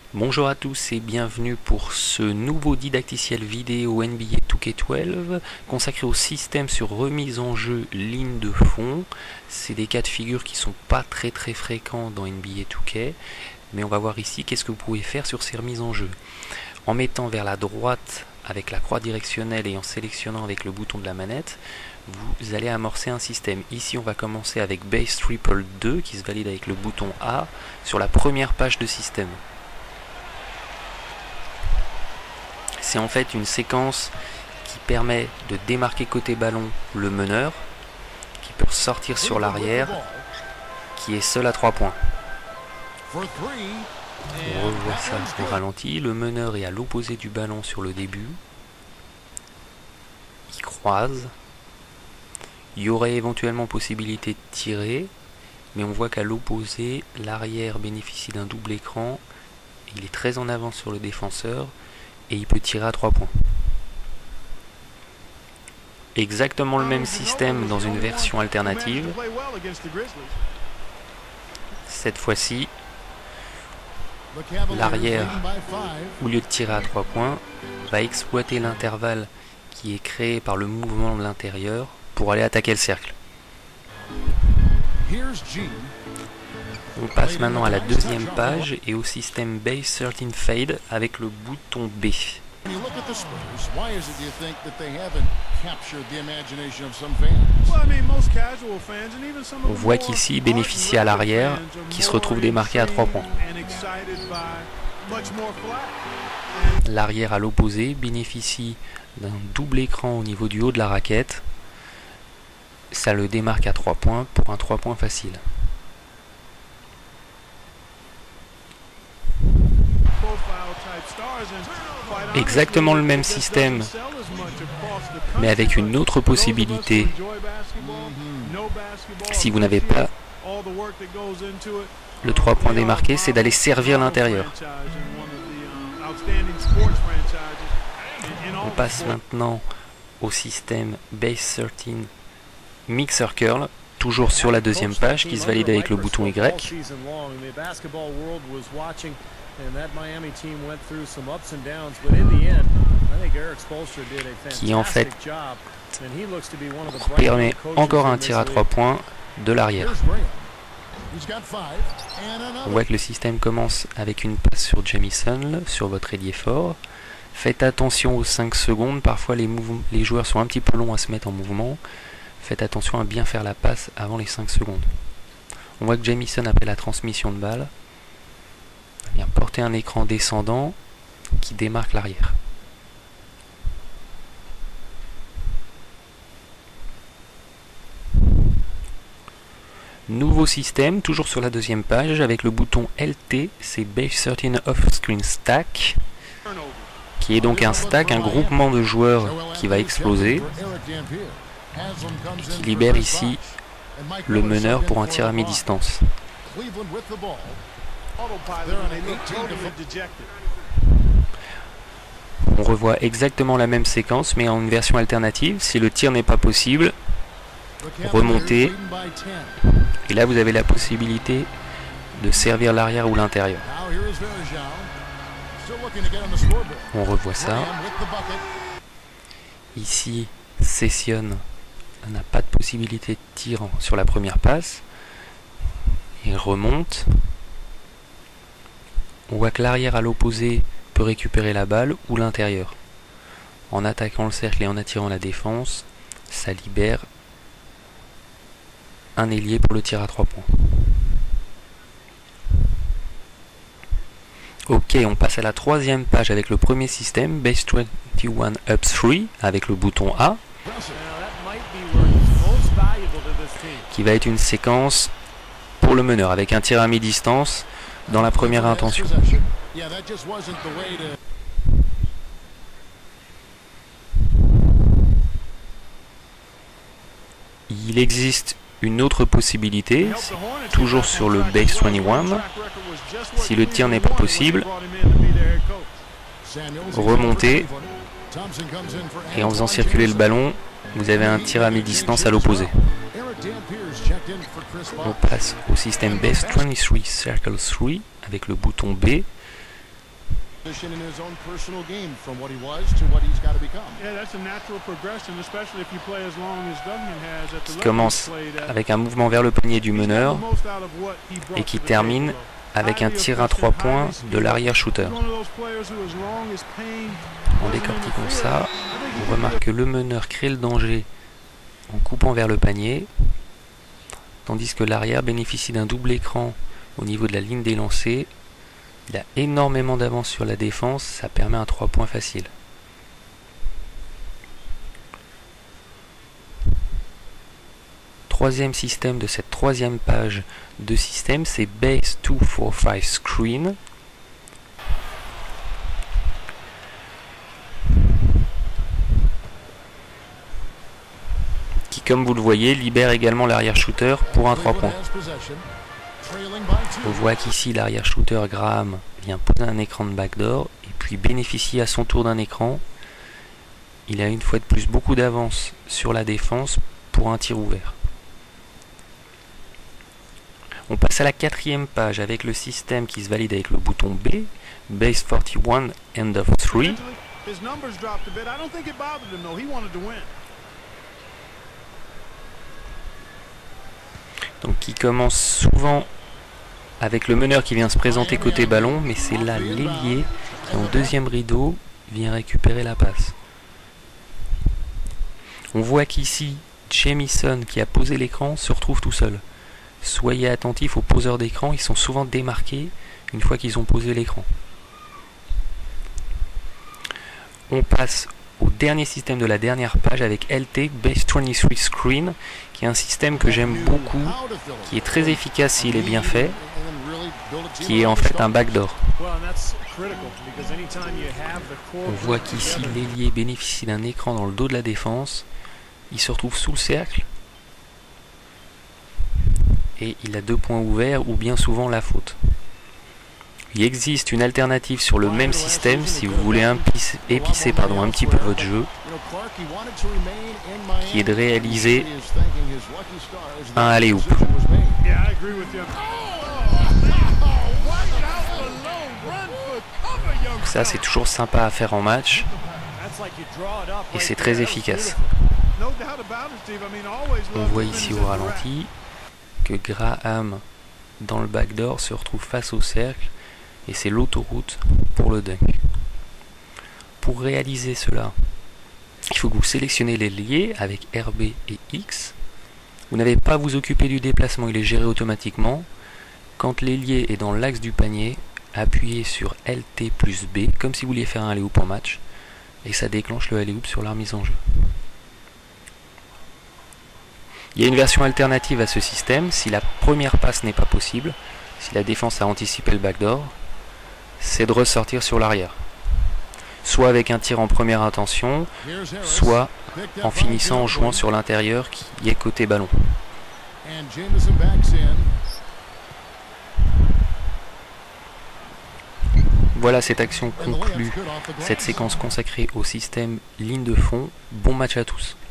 Bonjour à tous et bienvenue pour ce nouveau didacticiel vidéo NBA 2K12 consacré au système sur remise en jeu ligne de fond. C'est des cas de figure qui sont pas très fréquents dans NBA 2K, mais on va voir ici qu'est-ce que vous pouvez faire sur ces remises en jeu. En mettant vers la droite avec la croix directionnelle et en sélectionnant avec le bouton de la manette, vous allez amorcer un système. Ici on va commencer avec Base Triple 2 qui se valide avec le bouton A sur la première page de système. C'est en fait une séquence qui permet de démarquer côté ballon le meneur, qui peut sortir sur l'arrière, qui est seul à 3 points. On revoit ça au ralenti. Le meneur est à l'opposé du ballon sur le début. Il croise. Il y aurait éventuellement possibilité de tirer, mais on voit qu'à l'opposé, l'arrière bénéficie d'un double écran. Il est très en avance sur le défenseur. Et il peut tirer à 3 points. Exactement le même système dans une version alternative. Cette fois-ci, l'arrière, au lieu de tirer à 3 points, va exploiter l'intervalle qui est créé par le mouvement de l'intérieur pour aller attaquer le cercle. On passe maintenant à la deuxième page et au système Base 13 Fade avec le bouton B. On voit qu'ici il bénéficie à l'arrière qui se retrouve démarqué à 3 points. L'arrière à l'opposé bénéficie d'un double écran au niveau du haut de la raquette. Ça le démarque à 3 points pour un 3 points facile. Exactement le même système, mais avec une autre possibilité. Si vous n'avez pas le 3 points démarqué, c'est d'aller servir l'intérieur. On passe maintenant au système Base 13 Mixer Curl, toujours sur la deuxième page, qui se valide avec le bouton Y. Qui en fait permet encore un tir à 3 points de l'arrière. On voit que le système commence avec une passe sur Jamison, sur votre ailier fort. Faites attention aux 5 secondes, parfois les joueurs sont un petit peu longs à se mettre en mouvement. Faites attention à bien faire la passe avant les 5 secondes. On voit que Jamison après la transmission de balle vient porter un écran descendant qui démarque l'arrière. Nouveau système, toujours sur la deuxième page, avec le bouton LT, c'est Base 13 Off-Screen Stack, qui est donc un stack, un groupement de joueurs qui va exploser, qui libère ici le meneur pour un tir à mi-distance. On revoit exactement la même séquence, mais en une version alternative. Si le tir n'est pas possible, remontez. Et là, vous avez la possibilité de servir l'arrière ou l'intérieur. On revoit ça. Ici, Session n'a pas de possibilité de tir sur la première passe. Il remonte. On voit que l'arrière à l'opposé peut récupérer la balle ou l'intérieur. En attaquant le cercle et en attirant la défense, ça libère un ailier pour le tir à 3 points. Ok, on passe à la troisième page avec le premier système, Base 21 Up 3, avec le bouton A, qui va être une séquence pour le meneur, avec un tir à mi-distance dans la première intention. Il existe une autre possibilité, toujours sur le Base 21. Si le tir n'est pas possible, remontez et en faisant circuler le ballon, vous avez un tir à mi-distance à l'opposé. On passe au système Base 23 Circle 3 avec le bouton B Qui commence avec un mouvement vers le panier du meneur et qui termine avec un tir à 3 points de l'arrière shooter. En décortiquant ça, on remarque que le meneur crée le danger en coupant vers le panier, tandis que l'arrière bénéficie d'un double écran au niveau de la ligne des lancers. Il a énormément d'avance sur la défense, ça permet un 3 points facile. Troisième système de cette troisième page de système, c'est Base 245 Screen. Qui, comme vous le voyez, libère également l'arrière shooter pour un 3 points. On voit qu'ici l'arrière shooter Graham vient poser un écran de backdoor et puis bénéficie à son tour d'un écran. Il a une fois de plus beaucoup d'avance sur la défense pour un tir ouvert. On passe à la quatrième page avec le système qui se valide avec le bouton B, Base 41 End of 3. Donc qui commence souvent avec le meneur qui vient se présenter côté ballon, mais c'est là l'ailier qui en deuxième rideau vient récupérer la passe. On voit qu'ici Jamison qui a posé l'écran se retrouve tout seul. Soyez attentifs aux poseurs d'écran, ils sont souvent démarqués une fois qu'ils ont posé l'écran. On passe au dernier système de la dernière page avec LT Base 23 Screen, qui est un système que j'aime beaucoup, qui est très efficace s'il est bien fait, qui est en fait un backdoor. On voit qu'ici l'ailier bénéficie d'un écran dans le dos de la défense, il se retrouve sous le cercle et il a 2 points ouverts ou bien souvent la faute. Il existe une alternative sur le même système si vous voulez épicer un petit peu votre jeu, qui est de réaliser un alley-oop. Ça c'est toujours sympa à faire en match et c'est très efficace. On voit ici au ralenti que Graham dans le backdoor se retrouve face au cercle et c'est l'autoroute pour le dunk. Pour réaliser cela, il faut que vous sélectionnez l'ailier avec RB et X. Vous n'avez pas à vous occuper du déplacement, il est géré automatiquement. Quand l'ailier est dans l'axe du panier, appuyez sur LT plus B, comme si vous vouliez faire un alley-oop en match, et ça déclenche le alley-oop sur la remise en jeu. Il y a une version alternative à ce système, si la première passe n'est pas possible, si la défense a anticipé le backdoor, c'est de ressortir sur l'arrière. Soit avec un tir en première intention, soit en finissant en jouant sur l'intérieur qui est côté ballon. Voilà, cette action conclut cette séquence consacrée au système ligne de fond. Bon match à tous.